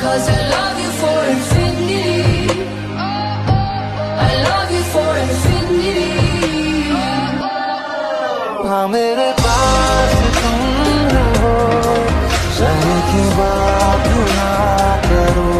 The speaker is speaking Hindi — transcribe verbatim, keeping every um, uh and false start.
Cause I love you for infinity. I love you for infinity. हाँ मेरे पास तुम रहो, जाने की बात ना करो।